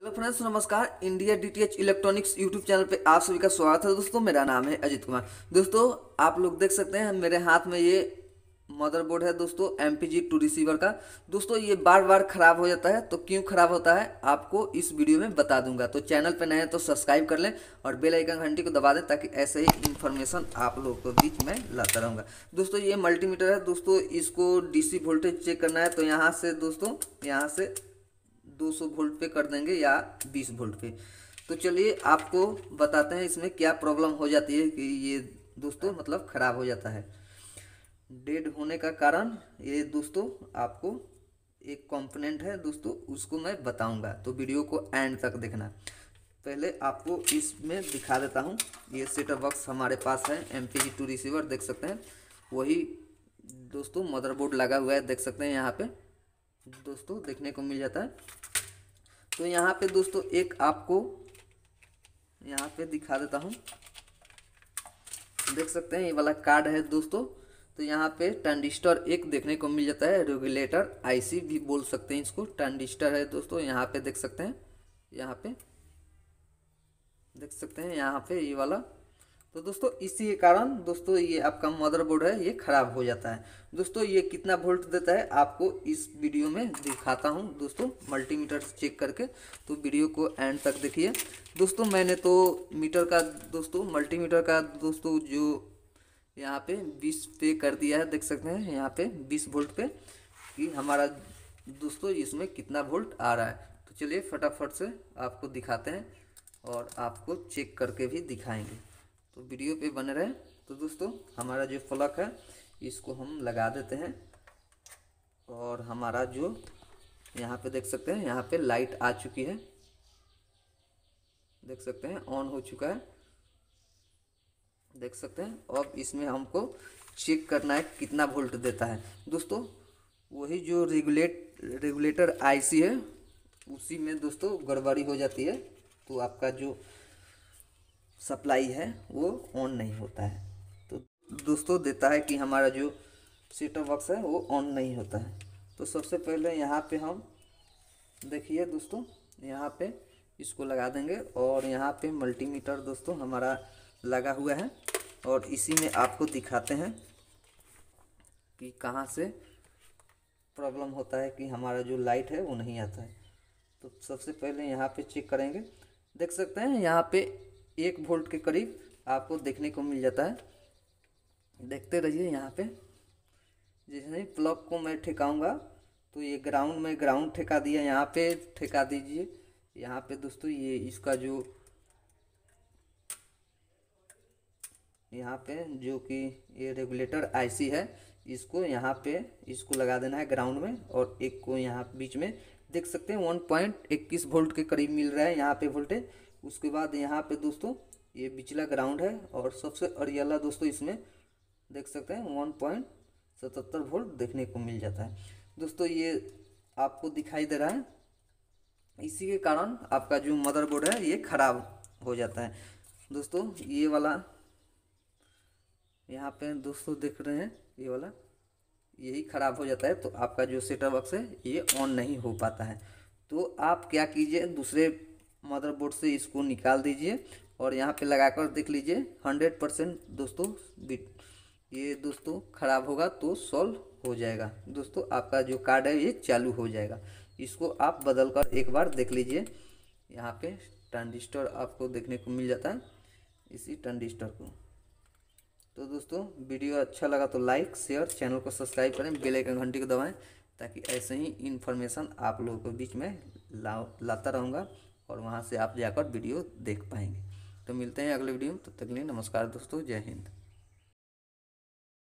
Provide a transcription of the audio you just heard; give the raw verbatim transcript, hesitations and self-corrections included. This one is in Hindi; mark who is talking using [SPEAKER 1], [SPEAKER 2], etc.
[SPEAKER 1] हेलो फ्रेंड्स, नमस्कार। India DTH electronics YouTube channel पे आप सभी का स्वागत है। दोस्तों, मेरा नाम है अजीत कुमार। दोस्तों, आप लोग देख सकते हैं मेरे हाथ में ये मदरबोर्ड है दोस्तों, M P G two receiver का। दोस्तों, ये बार बार खराब हो जाता है, तो क्यों खराब होता है आपको इस वीडियो में बता दूंगा। तो चैनल पे नए हैं तो सब्सक्राइब कर लें और बेल आइकन घंटी को दबा दें, ताकि ऐसे ही इन्फॉर्मेशन आप लोगों को बीच में लाता रहूँगा। दोस्तों, ये मल्टीमीटर है दोस्तों, इसको डी सी वोल्टेज चेक करना है। तो यहाँ से दोस्तों, यहाँ से दो सौ वोल्ट पे कर देंगे या बीस वोल्ट पे। तो चलिए आपको बताते हैं इसमें क्या प्रॉब्लम हो जाती है कि ये दोस्तों मतलब ख़राब हो जाता है। डेड होने का कारण ये दोस्तों आपको एक कंपोनेंट है दोस्तों, उसको मैं बताऊंगा, तो वीडियो को एंड तक देखना। पहले आपको इसमें दिखा देता हूँ। ये सेटअप बॉक्स हमारे पास है, M P G two receiver देख सकते हैं। वही दोस्तों मदरबोर्ड लगा हुआ है, देख सकते हैं यहाँ पे दोस्तों देखने को मिल जाता है। तो यहाँ पे दोस्तों एक आपको यहाँ पे दिखा देता हूँ, देख सकते हैं ये वाला कार्ड है दोस्तों। तो यहाँ पे ट्रांजिस्टर एक देखने को मिल जाता है, रेगुलेटर आईसी भी बोल सकते हैं इसको। ट्रांजिस्टर है दोस्तों, यहाँ पे देख सकते हैं, यहाँ पे देख सकते हैं यहाँ पे ये वाला। तो दोस्तों इसी के कारण दोस्तों ये आपका मदरबोर्ड है, ये खराब हो जाता है। दोस्तों ये कितना वोल्ट देता है आपको इस वीडियो में दिखाता हूँ दोस्तों, मल्टीमीटर चेक करके। तो वीडियो को एंड तक देखिए दोस्तों। मैंने तो मीटर का दोस्तों, मल्टीमीटर का दोस्तों जो यहाँ पे बीस पे कर दिया है, देख सकते हैं यहाँ पे बीस वोल्ट पे कि हमारा दोस्तों इसमें कितना वोल्ट आ रहा है। तो चलिए फटाफट से आपको दिखाते हैं और आपको चेक करके भी दिखाएंगे, तो वीडियो पे बने रहे। तो दोस्तों हमारा जो प्लग है इसको हम लगा देते हैं, और हमारा जो यहाँ पे देख सकते हैं यहाँ पे लाइट आ चुकी है, देख सकते हैं ऑन हो चुका है, देख सकते हैं। अब इसमें हमको चेक करना है कितना वोल्ट देता है दोस्तों। वही जो रेगुलेट रेगुलेटर आईसी है उसी में दोस्तों गड़बड़ी हो जाती है, तो आपका जो सप्लाई है वो ऑन नहीं होता है। तो दोस्तों देता है कि हमारा जो सेटअप बॉक्स है वो ऑन नहीं होता है। तो सबसे पहले यहाँ पे हम देखिए दोस्तों, यहाँ पे इसको लगा देंगे, और यहाँ पे मल्टीमीटर दोस्तों हमारा लगा हुआ है, और इसी में आपको दिखाते हैं कि कहाँ से प्रॉब्लम होता है कि हमारा जो लाइट है वो नहीं आता है। तो सबसे पहले यहाँ पे चेक करेंगे, देख सकते हैं यहाँ पे एक वोल्ट के करीब आपको देखने को मिल जाता है। देखते रहिए यहाँ पे। जैसे ही प्लग को मैं ठेकाऊंगा तो ये ग्राउंड में ग्राउंड ठेका दिया, यहाँ पे ठेका दीजिए। यहाँ पे दोस्तों ये इसका जो यहाँ पे जो कि ये रेगुलेटर आईसी है, इसको यहाँ पे इसको लगा देना है ग्राउंड में, और एक को यहाँ बीच में देख सकते हैं वन पॉइंट इक्कीस वोल्ट के करीब मिल रहा है यहाँ पे वोल्टेज। उसके बाद यहाँ पे दोस्तों ये बिचला ग्राउंड है, और सबसे अरियाला दोस्तों इसमें देख सकते हैं वन पॉइंट सतहत्तर वोल्ट देखने को मिल जाता है। दोस्तों ये आपको दिखाई दे रहा है, इसी के कारण आपका जो मदरबोर्ड है ये खराब हो जाता है दोस्तों। ये वाला यहाँ पे दोस्तों देख रहे हैं, ये वाला यही ख़राब हो जाता है। तो आपका जो सेटअप बॉक्स है ये ऑन नहीं हो पाता है। तो आप क्या कीजिए, दूसरे मदरबोर्ड से इसको निकाल दीजिए और यहाँ पे लगाकर देख लीजिए। हंड्रेड परसेंट दोस्तों ये दोस्तों ख़राब होगा तो सॉल्व हो जाएगा दोस्तों। आपका जो कार्ड है ये चालू हो जाएगा। इसको आप बदल कर एक बार देख लीजिए। यहाँ पे ट्रांजिस्टर आपको देखने को मिल जाता है, इसी ट्रांजिस्टर को। तो दोस्तों वीडियो अच्छा लगा तो लाइक शेयर, चैनल को सब्सक्राइब करें, बेल आइकन घंटी को दबाएं, ताकि ऐसे ही इन्फॉर्मेशन आप लोगों के बीच में ला लाता रहूँगा, और वहाँ से आप जाकर वीडियो देख पाएंगे। तो मिलते हैं अगले वीडियो में, तब तक के लिए नमस्कार दोस्तों, जय हिंद।